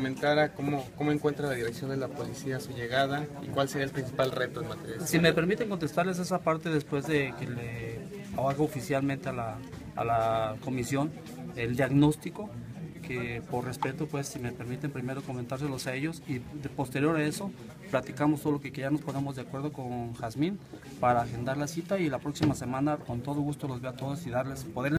comentara cómo encuentra la dirección de la policía a su llegada y cuál sería el principal reto en materia de Si me permiten contestarles esa parte después de que le hago oficialmente a la comisión el diagnóstico, que por respeto, pues, si me permiten primero comentárselos a ellos y de posterior a eso platicamos todo lo que ya nos ponemos de acuerdo con Jazmín para agendar la cita y la próxima semana con todo gusto los veo a todos y poder